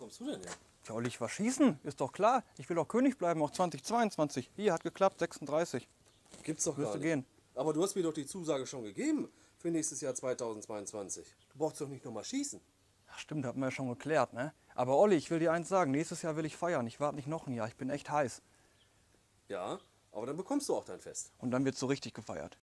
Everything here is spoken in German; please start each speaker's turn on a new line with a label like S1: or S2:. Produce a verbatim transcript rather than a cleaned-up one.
S1: kommst du denn her?
S2: Ja, Olli, ich war schießen, ist doch klar. Ich will doch König bleiben, auch zweitausendzweiundzwanzig. Hier, hat geklappt, sechsunddreißig.
S1: Gibt's doch gar
S2: Müsste
S1: nicht.
S2: gehen.
S1: Aber du hast mir doch die Zusage schon gegeben für nächstes Jahr zweitausendzweiundzwanzig. Du brauchst doch nicht nochmal schießen.
S2: Ach, stimmt, hatten wir ja schon geklärt, ne? Aber Olli, ich will dir eins sagen, nächstes Jahr will ich feiern. Ich warte nicht noch ein Jahr, ich bin echt heiß.
S1: Ja, aber dann bekommst du auch dein Fest.
S2: Und dann wird so richtig gefeiert.